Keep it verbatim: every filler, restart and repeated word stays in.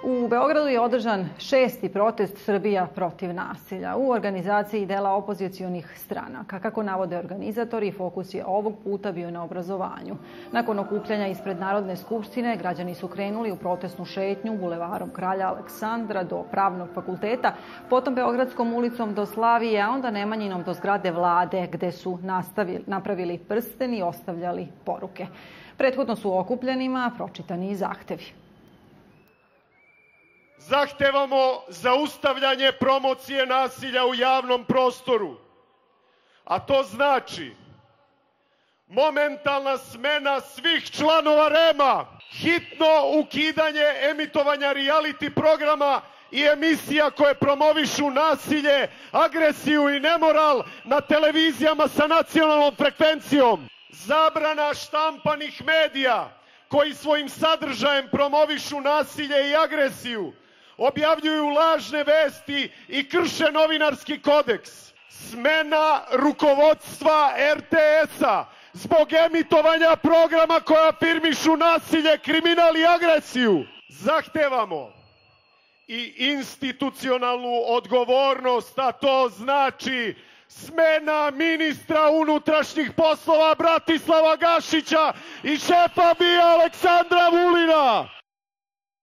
U Beogradu je održan šesti protest Srbija protiv nasilja u organizaciji dela opozicionih stranaka. Kako navode organizatori, fokus je ovog puta bio na obrazovanju. Nakon okupljanja ispred Narodne skupštine, građani su krenuli u protestnu šetnju bulevarom Kralja Aleksandra do Pravnog fakulteta, potom Beogradskom ulicom do Slavije, a onda Nemanjinom do zgrade vlade, gde su nastavili, napravili prsten i ostavljali poruke. Prethodno su okupljenima pročitani i zahtevi. Zahtevamo zaustavljanje promocije nasilja u javnom prostoru, a to znači momentalna smena svih članova REM-a, hitno ukidanje emitovanja reality programa i emisija koje promovišu nasilje, agresiju i nemoral na televizijama sa nacionalnom frekvencijom, zabrana štampanih medija koji svojim sadržajem promovišu nasilje i agresiju, objavljuju lažne vesti i krše novinarski kodeks. Smena rukovodstva er te es-a zbog emitovanja programa koja afirmišu nasilje, kriminal i agresiju. Zahtevamo i institucionalnu odgovornost, a to znači smena ministra unutrašnjih poslova Bratislava Gašića i šefa BIA Aleksandra Vulina.